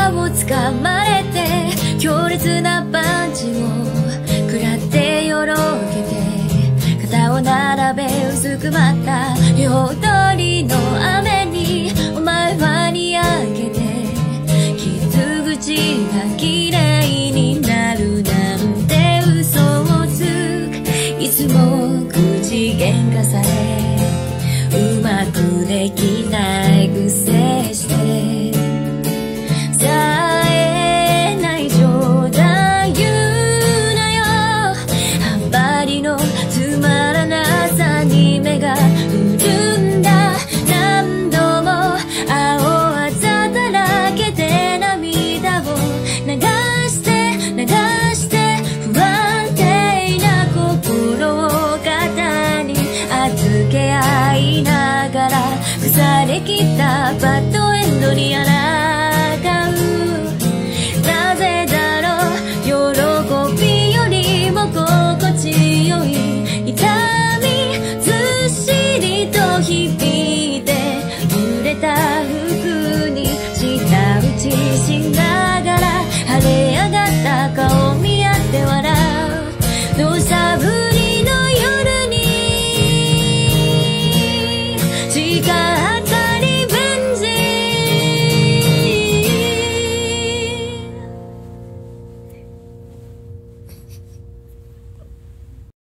肩をつかまれて強烈なパンチを食らってよろけて肩を並べ薄くまった両通りの雨にお前はにやけて傷口が綺麗になるなんて嘘をつくいつも口喧嘩されうまくできない癖してさえない冗談言うなよあまりのつまらなさに目が潤んだ何度も青あざだらけて涙を流して不安定な心を肩に預け合いながら腐れきったバッドエンドに抗うなぜだろう喜びよりも心地よい痛みずっしりと響いて濡れた服に舌打ちしながら晴れ上がった顔見合って笑う土砂降りの夜に時間